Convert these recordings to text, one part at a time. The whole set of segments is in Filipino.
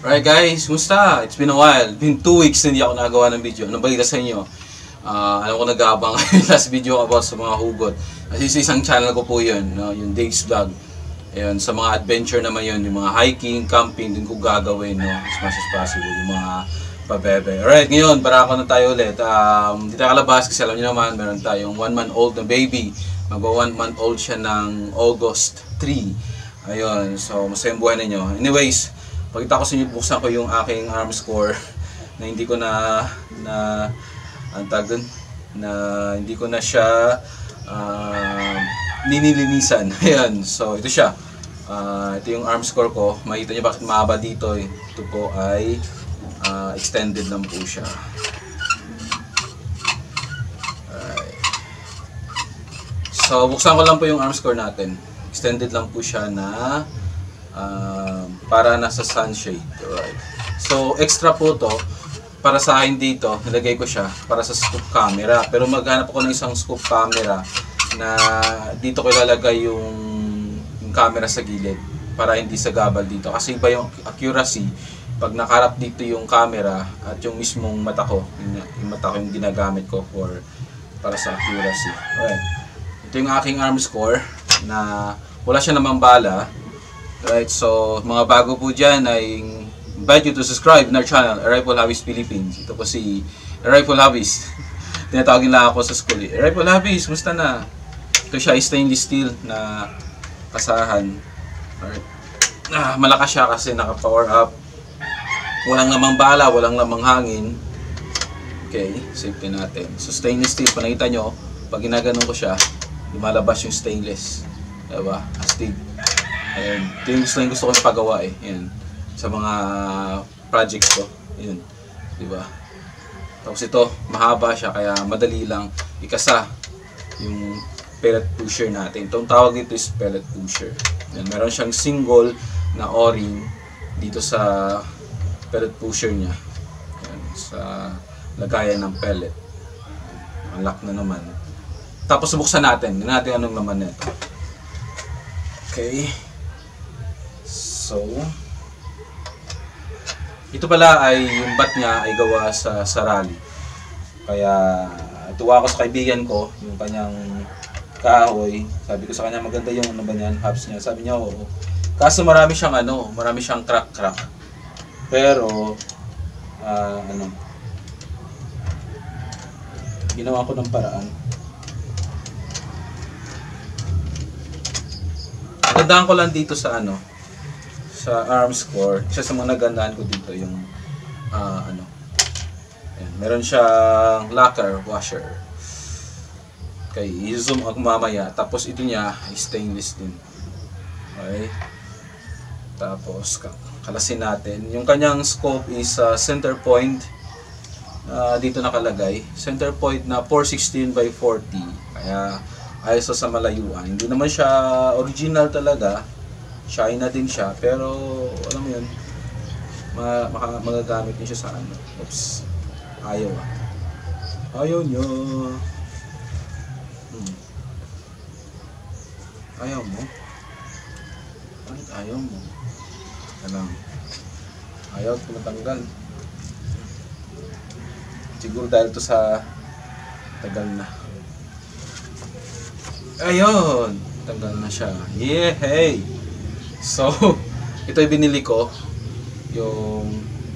Right guys, kumusta? It's been a while. Been 2 weeks na hindi ako nagawa ng video. Anong balita sa inyo? Alam ko nag-aabang last video about sa mga hugot. Kasi sa isang channel ko po yun, no? Yung Dave's Vlog. Ayun, sa mga adventure naman yun, yung mga hiking, camping, din ko gagawin, no? As much as possible, yung mga pabebe. Alright, ngayon, barako na tayo ulit. Hindi tayo kalabas kasi alam niyo naman, meron tayong 1-month-old na baby. Magwa 1-month-old siya ng August 3. Ayun, so masayang buhay ninyo. Anyways, pagkita ko sa inyo, buksan ko yung aking Armscore na hindi ko na hindi ko na siya ninilinisan. Ayan, so ito siya. Ito yung Armscore ko. Makita niyo bakit mahaba dito. Ito po ay extended lang po siya. Alright. So buksan ko lang po yung Armscore natin. Extended lang po siya na para nasa sunshade. Alright. So extra po to para sa akin dito, nilagay ko siya para sa scoop camera. Pero maghanap ako ng isang scoop camera na dito ko ilalagay yung camera sa gilid para hindi sagabal dito. Kasi iba yung accuracy pag nakarap dito yung camera at yung mismong mata ko, yung mata ko yung ginagamit ko para sa accuracy. Alright. Ito yung aking Armscore na wala siya namang bala. Right, so mga bago po dyan ay invite you to subscribe in our channel, Rifle Hobbies Philippines. Ito po si Rifle Hobbies. Tinatawagin lang ako sa school. Rifle Hobbies, musta na? Ito siya, stainless steel na kasahan. Alright. Malakas siya kasi naka-power up. Walang lamang bala, walang lamang hangin. Okay, safety natin. So stainless steel, kung nakita nyo, pag ginaganon ko siya, lumalabas yung stainless. Diba? Astig. Ayan. Ito yung gusto ko ipagawa eh. Ayan. Sa mga projects ko. Ayan. Diba? Tapos ito, mahaba siya kaya madali lang ikasa yung pellet pusher natin. Itong tawag dito is pellet pusher. Ayan. Meron siyang single na o-ring dito sa pellet pusher niya. Ayan. Sa lagayan ng pellet. Unlock na naman. Tapos subuksan natin. Hindi natin anong laman nito. Okay. So, ito pala ay yung bat niya ay gawa sa rally. Kaya tuwa ako sa kaibigan ko, yung kanyang kahoy. Sabi ko sa kanya maganda yung ano ba niyan, hubs niya. Sabi niya oo. Kaso marami siyang crack. Pero ginawa ko ng paraan. Nagandaan ko lang dito sa sa Armscore. Isa sa mga nagandahan ko dito yung ayan, meron siyang lacquer washer. Okay, i-zoom ako mamaya. Tapos ito niya stainless din. Okay. Tapos kalasin natin. Yung kanyang scope is center point. Dito nakalagay. Center point na 416 by 40. Kaya ayos sa malayuan. Hindi naman siya original talaga. China din siya, pero alam mo yun, magagamit din siya sa Oops. Ayaw Ayaw nyo. Ayaw mo? Bakit ayaw mo? Alam. Ayaw, tumatanggal. Siguro dahil to sa tagal na. Ayun! Tanggal na siya. Yehey! So, ito ay binili ko. Yung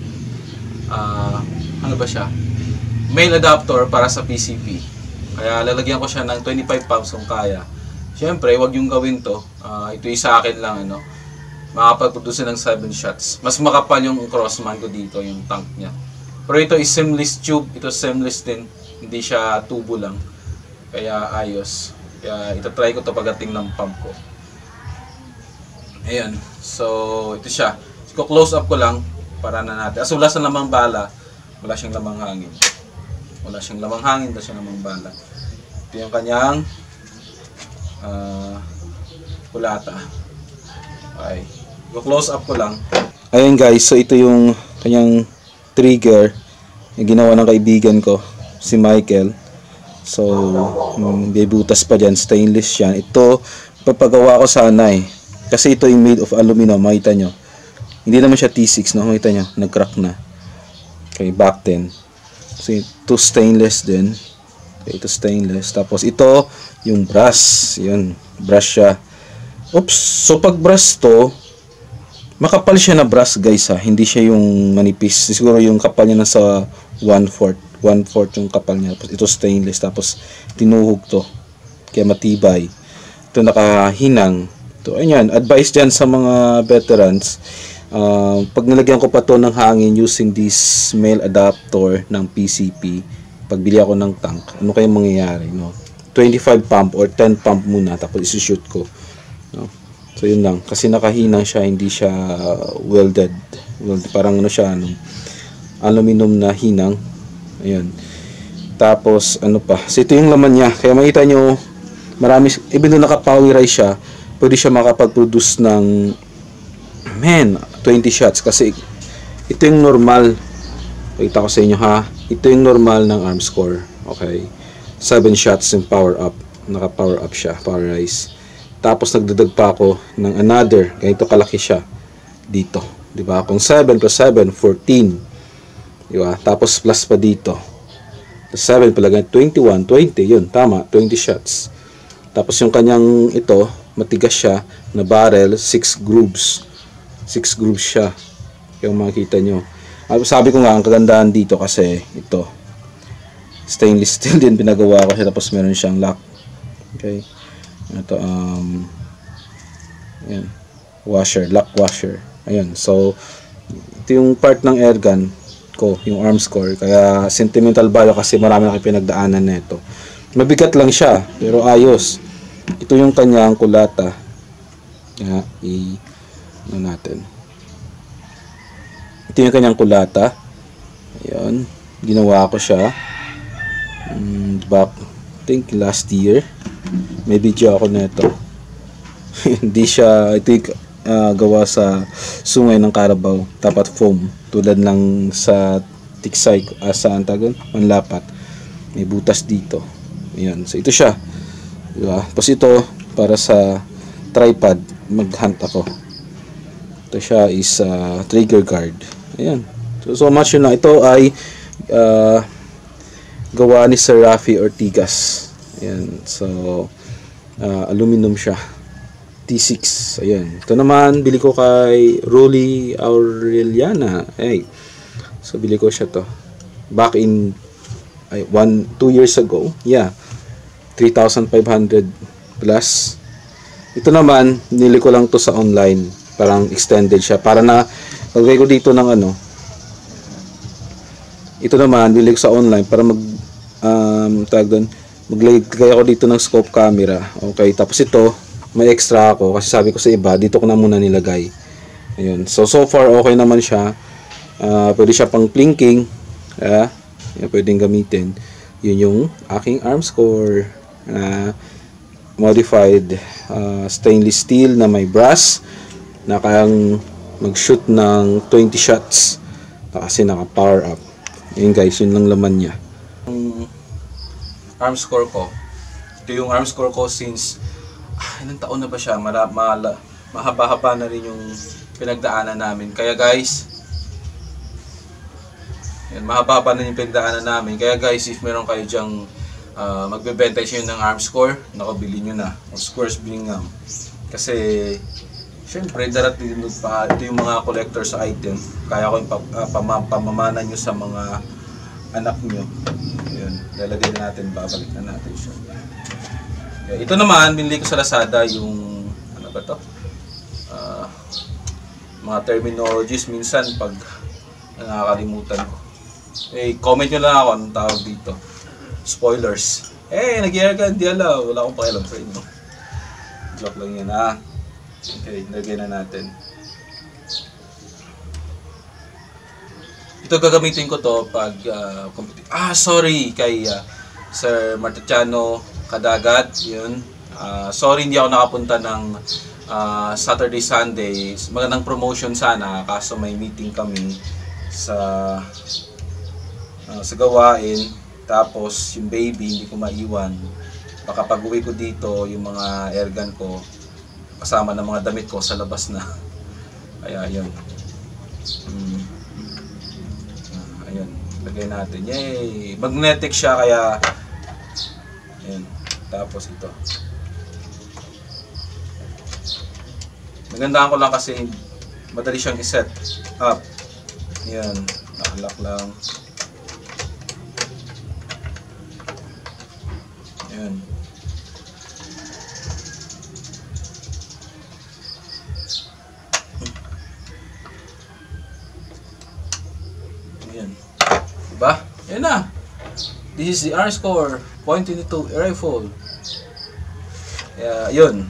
ano ba siya? Male adapter para sa PCP. Kaya lalagyan ko siya ng 25 pounds kung kaya. Siyempre, wag yung gawin to. Ito ay sa akin lang, makapag-produce ng 7 shots. Mas makapal yung crossman ko dito, yung tank niya. Pero ito is seamless tube. Ito seamless din. Hindi siya tubo lang. Kaya ayos. Kaya itatry ko to pagdating ng pump ko. Ayan. So, ito siya. So, close up ko lang para na natin. Wala sa lamang bala. Wala siyang lamang hangin. Wala siyang lamang hangin. Wala siyang lamang bala. Ito yung kanyang kulata. Okay. Close up ko lang. Ayan guys. So, ito yung kanyang trigger. Yung ginawa ng kaibigan ko. Si Michael. So, may butas pa dyan. Stainless yan. Ito, papagawa ko sana eh. Kasi ito yung made of aluminum. Makita nyo. Hindi naman siya T6, no? Makita nyo, nag-crack na. Okay, back 10. So, ito stainless din. Okay, ito stainless. Tapos, ito, yung brass. Yun, brass siya. Oops, so pag brass to, makapal siya na brass, guys, ha. Hindi siya yung manipis. Siguro yung kapal niya nasa 1/4. 1/4 yung kapal niya. Tapos, ito stainless. Tapos, tinuhog to. Kaya matibay. Ito nakahinang. Ito, ayan, advice dyan sa mga veterans. Pag nilagyan ko pa to ng hangin using this male adapter ng PCP, pagbili ako ng tank, ano kaya mangyayari, no? 25 pump or 10 pump muna, tapos isushoot ko, no? So yun lang, kasi nakahinang siya, hindi siya welded. Parang ano siya, ano, aluminum na hinang. Ayan. Tapos ano pa, so ito yung laman niya, kaya makita nyo marami, even though naka-powerize siya, pwede siya makapag-produce ng 20 shots, kasi ito yung normal. Pakita ko sa inyo, ha, ito yung normal ng Armscore. Okay, 7 shots yung power up, naka-power up siya, powerize. Tapos nagdadag pa ako ng another, ganito kalaki siya dito, di ba? Kung 7 plus 7, 14, di ba? Tapos plus pa dito, plus 7 pala, 21, 20, yun, tama, 20 shots. Tapos yung kanyang ito, matigas siya na barrel, 6 grooves. 6 grooves siya. Yung makikita nyo. Sabi ko nga, ang kagandahan dito kasi ito, stainless steel din pinagawa ko siya. Tapos meron siyang lock. Okay. Ito, ayan, washer, lock washer. Ayan. So, ito yung part ng airgun ko, yung Armscore. Kaya sentimental value kasi marami na pinagdaanan na ito. Mabigat lang siya, pero ayos. Ito yung kanyang kulata. Ano natin. Ito yung kanyang kulata. Ayan. Ginawa ko siya. Back, I think last year. May video ako na ito. Hindi siya, ito yung gawa sa sungay ng Carabao. Tapat foam. Tulad lang sa tiksay, sa antagon, manlapat. May butas dito. Ayan. So ito siya. Diba? Tapos ito, para sa tripod, mag-hunt ako. Ito siya is trigger guard. Ayan. So much yun na. Ito ay gawa ni Sir Rafi Ortigas. Ayan. So, aluminum siya. T6. Ayan. Ito naman, bili ko kay Rolly Aureliana. Ay. So, bili ko siya to. Back in 2 years ago. Yeah. 3,500 plus. Ito naman, nili ko lang to sa online. Parang extended siya. Para na, pagkaya ko dito ng ano. Ito naman, nili ko sa online para maglagay ako dito ng scope camera. Okay, tapos ito, may extra ako. Kasi sabi ko sa iba, dito ko na muna nilagay. Ayun. So far, okay naman siya. Pwede siya pang plinking. Pwedeng gamitin. Yun yung aking Armscore. Modified stainless steel na may brass na kayang mag-shoot ng 20 shots kasi naka power up. Yun guys, yun lang laman niya. Armscore ko, ito yung Armscore ko since ilang taon na ba siya, mahaba-haba na rin yung pinagdaanan namin. Kaya guys, yan, mahaba-haba na yung pinagdaanan namin. Kaya guys, if meron kayo dyang magbebenta siya ng Armscore, nakabili nyo na. Of course, Bingham. Kasi, syempre, darating pa, ito yung mga collector's item. Kaya ko yung pamamana nyo sa mga anak nyo. Ayan, lalagay na natin, babalik na natin siya. Okay, ito naman, binili ko sa Lazada yung, ano ba to? Mga terminologies, minsan pag nakakalimutan ko. Comment nyo lang ako anong tawag dito. Spoilers. Nag-airgun, di alam. Wala akong pakialam sa inyo. Joke lang yan, ha. Okay, lagyan na natin. Ito gagamitin ko to pag sorry kay Sir Marticiano Kadagat, yun. Sorry hindi ako nakapunta ng Saturday, Sunday. Magandang promotion sana, kaso may meeting kami sa gawain. Tapos yung baby hindi ko maiwan. Baka pag uwi ko dito, yung mga airgun ko kasama ng mga damit ko sa labas na. Kaya yun. Ayan, lagay natin. Yay! Magnetic siya kaya ayan. Tapos ito. Magandaan ko lang kasi madali siyang i-set up. Ayan, nakalock lang. Ayan. Ayan. Diba? Ayan na. This is the R-Score 0.22 rifle. Kaya, yun.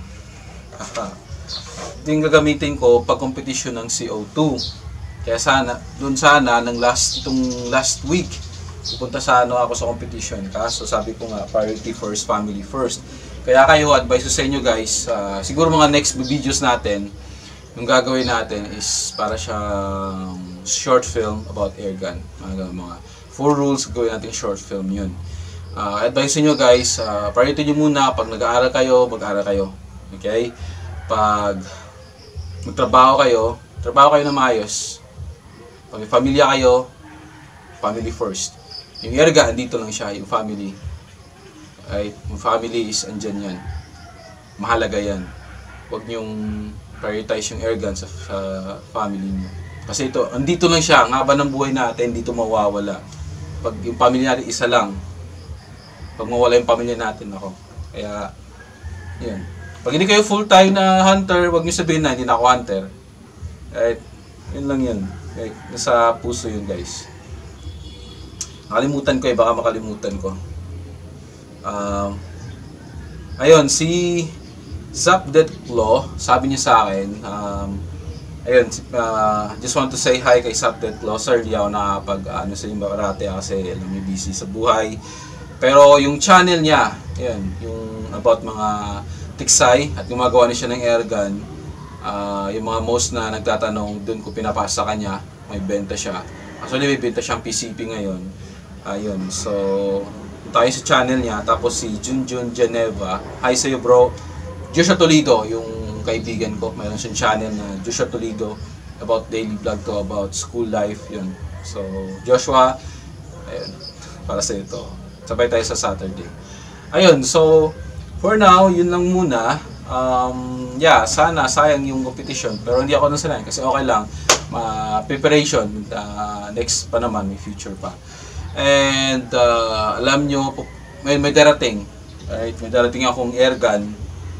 Ito yung gagamitin ko pag competition ng CO2. Kaya sana, itong last week, pupunta ako sa competition. Kaso sabi ko nga, priority first, family first. Kaya kayo, advice ko sa inyo guys, siguro mga next videos natin, yung gagawin natin is para siyang short film about airgun. Mga 4 rules, gawin natin short film yun. Advice nyo guys, priority nyo muna, pag nag-aaral kayo, mag-aaral kayo. Okay? Pag magtrabaho kayo na maayos. Pag may pamilya kayo, family first. Yung airgun, andito lang siya, yung family. Right? Yung family is andyan yan. Mahalaga yan. Huwag nyong prioritize yung airgun sa family nyo. Kasi ito, andito lang siya, ang haba ng buhay natin, dito mawawala. Pag yung pamilya natin, isa lang. Pag mawala yung pamilya natin, ako. Kaya, yun. Pag hindi kayo full-time na hunter, huwag nyo sabihin na hindi na ako hunter. Right? Yun lang yun. Okay. Nasa puso yun, guys. Nakalimutan ko baka makalimutan ko. Ayun, si Zapdet Claw, sabi niya sa akin, ayun, just want to say hi kay Zapdet Claw. Sir, di ako nakapag, sa yung bakarate kasi alam niyo, busy sa buhay. Pero yung channel niya, ayun, yung about mga tiksay at gumagawa na siya ng airgun, yung mga most na nagtatanong, dun ko pinapasa sa kanya, may benta siya. Actually, may benta siyang PCP ngayon. Ayun, so tayo sa channel niya. Tapos si Junjun Geneva, hi sa'yo bro. Joshua Toledo, yung kaibigan ko, mayroon siyang channel na Joshua Toledo, about daily vlog to, about school life, yun. So Joshua, ayun, para sa ito. Sabay tayo sa Saturday. Ayun, so for now, yun lang muna. Yeah, sana sayang yung competition, pero hindi ako nang sanayin kasi okay lang. Preparation, next pa naman, may future pa. And alam nyo, may darating. Right? May darating akong airgun.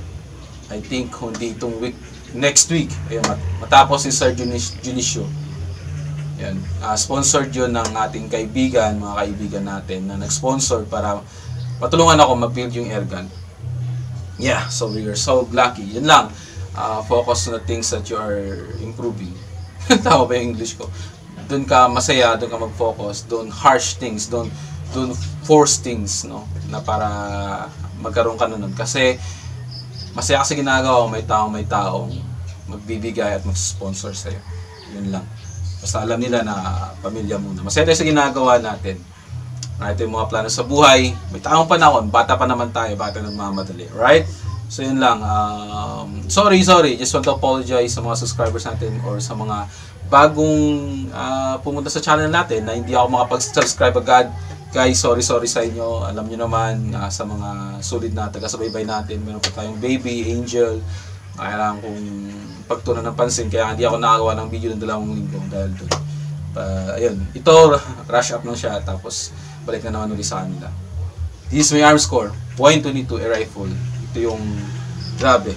I think hindi itong week, next week. Ayun, matapos si Sir Junicio. Yan. Sponsored yun ng ating kaibigan, mga kaibigan natin na nag-sponsor para matulungan ako mag-build yung airgun. Yeah, so we are so lucky. Yun lang. Focus on the things that you are improving. Tama ba yung English ko? Doon ka masaya, doon ka mag-focus, don't harsh things, don't force things, no? Na para magkaroon ka na nun. Kasi masaya kasi ginagawa, may taong magbibigay at mag-sponsor sa'yo. Yun lang. Basta alam nila na pamilya muna. Masaya tayo sa ginagawa natin. Ito yung mga plano sa buhay. May taong panahon, bata pa naman tayo, bata nagmamadali. Right? So yun lang. Sorry. Just want to apologize sa mga subscribers natin or sa mga bagong pumunta sa channel natin na hindi ako makapag-subscribe agad. Guys, sorry sa inyo. Alam nyo naman, sa mga solid na taga-subaybay natin, meron pa tayong baby, angel. Kailangan kong pagtunan ng pansin. Kaya hindi ako nakagawa ng video ng 2 linggo dahil doon. Ayun, ito, rush up lang siya. Tapos, balik na naman ulit sa kanila. This is my arm score, 0.22 rifle. Ito yung, grabe,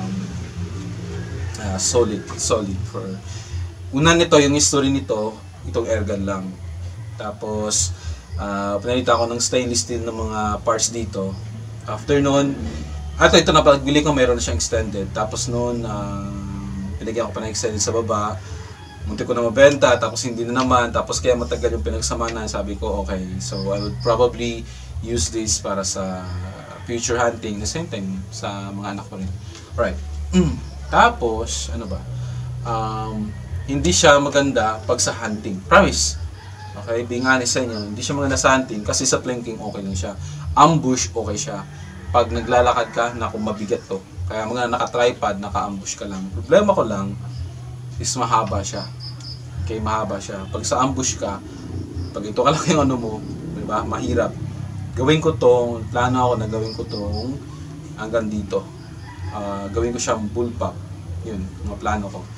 solid for una nito, yung history nito, itong airgun lang. Tapos, pinalita ako ng stainless steel ng mga parts dito. After noon, ito na pagbili ko, mayroon na siyang extended. Tapos noon, pinagyan ko pa ng extended sa baba. Munti ko na mabenta, tapos hindi na naman. Tapos kaya matagal yung pinagsamahan, sabi ko, okay. So, I would probably use this para sa future hunting. The same time, sa mga anak ko rin. Alright. Tapos, ano ba? Hindi siya maganda pag sa hunting. Promise. Okay, being honest sa inyo, hindi siya maganda sa hunting kasi sa planking okay lang siya. Ambush okay siya. Pag naglalakad ka, naku, mabigat to. Kaya mga naka-tripod, naka-ambush ka lang. Problema ko lang is mahaba siya. Kaya mahaba siya. Pag sa ambush ka, pag ito ka lang yung ano mo, diba? Mahirap. Gawin ko tong, plano ako na gawin ko tong hanggang dito. Gawin ko siyang bullpup. Yun, mga plano ko.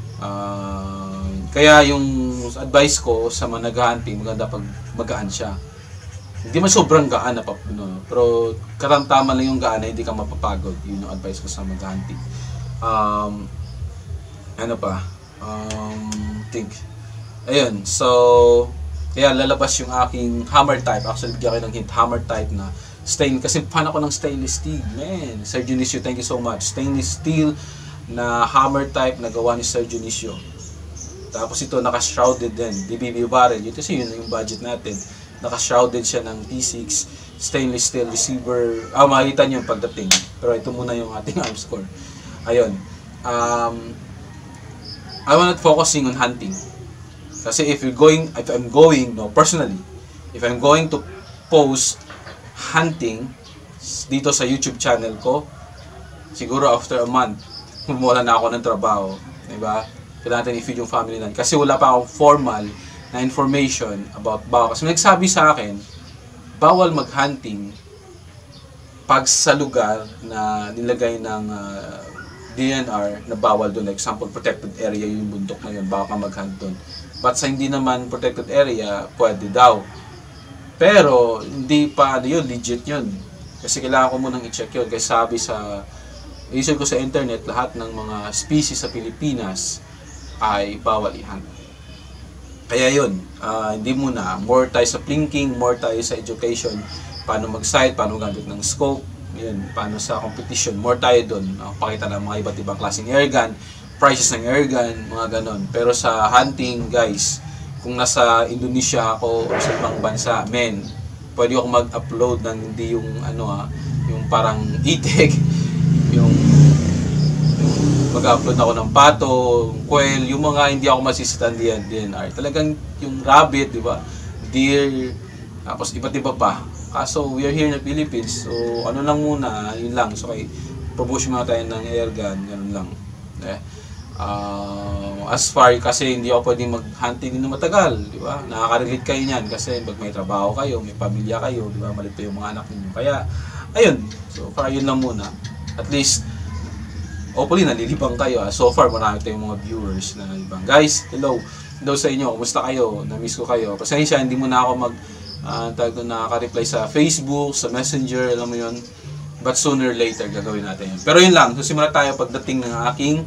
Kaya yung advice ko sa mga nag-hunting, maganda pag magaan siya. Hindi man sobrang gaan na no? Pero katamtaman lang yung gaan na hindi ka mapapagod. Yun yung advice ko sa mag-hunting. Ano pa? Think. Ayun, so kaya lalabas yung aking hammer type. Actually, bigyan ko ng hint, hammer type na stainless. Kasi fan ako ng stainless steel. Man, Sir Dionisio, thank you so much. Stainless steel na hammer type na gawa ni Sir Dionisio. Tapos ito, naka-shrouded din. DBB barrel. Yun kasi yun yung budget natin. Naka-shrouded siya ng T6 stainless steel receiver. Makikita nyo yung pagdating. Pero ito muna yung ating arm score. Ayun. I wanna focusing on hunting. Kasi if I'm going, personally, if I'm going to post hunting dito sa YouTube channel ko, siguro after a month, wala na ako ng trabaho. Diba? Kailangan natin i-feed yung family natin. Kasi wala pa akong formal na information about bawal. Kasi may nagsabi sa akin, bawal mag-hunting pag sa lugar na nilagay ng DNR na bawal doon. Example, protected area yung bundok na yun, bawal ka mag-hunt doon. But sa hindi naman protected area, pwede daw. Pero, hindi pa yun, legit yun. Kasi kailangan ko munang i-check yun. Kasi sabi sa, i-search ko sa internet, lahat ng mga species sa Pilipinas ay bawal i-hunt. Kaya yun, hindi muna. More tayo sa plinking, more tayo sa education. Paano mag-sight, paano gamit ng scope, yun, paano sa competition. More tayo dun. Pakita ng mga iba't ibang klaseng airgun, prices ng airgun, mga ganon. Pero sa hunting, guys, kung nasa Indonesia ako o sa ibang bansa, pwede ako mag-upload ng hindi yung yung parang itik, yung mag-upload ako ng pato, quail, yung mga hindi ako masisitan DNR. Talagang yung rabbit, di ba? Deer, tapos iba't iba pa. Kaso we are here in the Philippines, so ano lang muna, yun lang. So promotion muna tayo ng airgun, ganun lang. As far kasi hindi ako pwedeng mag-hunting din na matagal, di ba? Nakaka-relate kayo niyan kasi pag may trabaho kayo, may pamilya kayo, di ba? Malito yung mga anak niyo. Kaya ayun, so far yun lang muna. At least hopefully nalilibang kayo. So far marami tayong mga viewers na ibang. Guys, hello sa inyo. Kumusta kayo? Na-miss ko kayo. Pasensya, hindi mo na ako nakaka-reply sa Facebook, sa Messenger, alam mo yun. But sooner or later gagawin natin yun. Pero yun lang, susimula tayo pagdating ng aking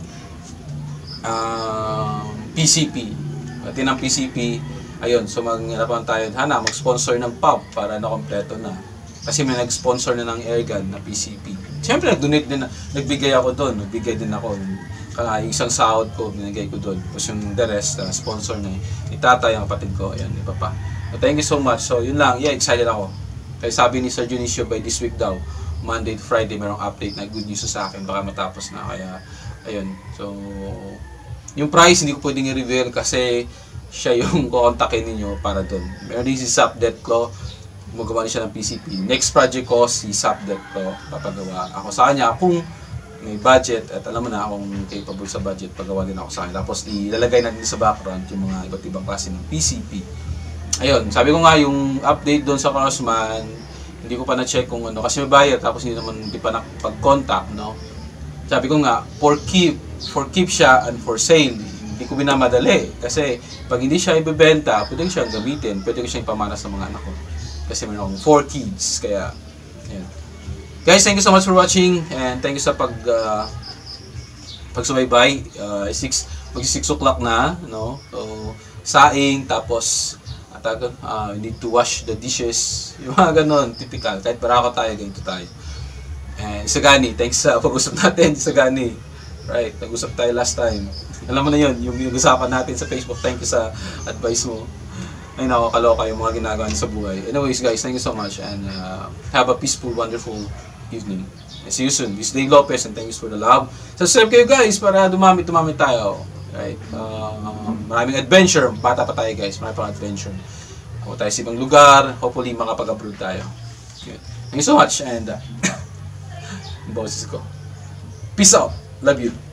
PCP. Pati ng PCP, ayun, so mag-hirapan tayo mag-sponsor ng pub para na-kompleto na. Kasi may nag-sponsor na ng airgun na PCP. Siyempre, nag-donate din, nagbigay ako doon, nagbigay din ako. Kaya yung isang sahod ko, binigay ko doon. Tapos yung the rest, sponsor na ni tatay, ang kapatid ko, ayan, iba pa. So, thank you so much. So, yun lang, excited ako. Kaya sabi ni Sir Dionisio, by this week daw, Monday to Friday, mayroong update na good news sa akin, baka matapos na. Kaya, ayun, so, yung price, hindi ko pwedeng i-reveal kasi siya yung kukontakin ninyo para doon. Meron din si Sapdet ko, gumagawa siya ng PCP. Next project ko, si Sapdet ko, papagawa ako sa kanya kung may budget at alam mo na akong capable sa budget, pagawa din ako sa kanya. Tapos ilalagay natin sa background yung mga iba't ibang klase ng PCP. Ayun, sabi ko nga yung update doon sa Crossman, hindi ko pa na-check kung ano, kasi may bayad tapos hindi pa nakapag-contact, no? Sabi ko nga, for keep siya and for sale, hindi ko binamadali. Kasi pag hindi siya ibebenta, pwede ko siyang gamitin, pwede ko siyang pamanas sa mga anak ko. Kasi meron akong 4 kids, kaya, ayan. Guys, thank you so much for watching, and thank you sa pagsubaybay. Mag-6 o'clock na, no? So, saing, tapos, you need to wash the dishes, yung mga ganon, typical. Kahit barako tayo, ganito tayo. And Isagani, thanks sa pag-usap natin, Isagani. Right, nag-usap tayo last time. Alam mo na yun, yung usapan natin sa Facebook. Thank you sa advice mo. Ay nako, kaloka yung mga ginagawa niyo sa buhay. Anyways guys, thank you so much and have a peaceful, wonderful evening. And see you soon. This is Dave Lopez and thanks for the love. Subscribe kayo guys para dumami tayo. Right? Maraming adventure. Bata pa tayo guys, maraming pang adventure. Ako tayo sa ibang lugar. Hopefully makapag-upload tayo. Good. Thank you so much and boses ko. Peace out. Love you.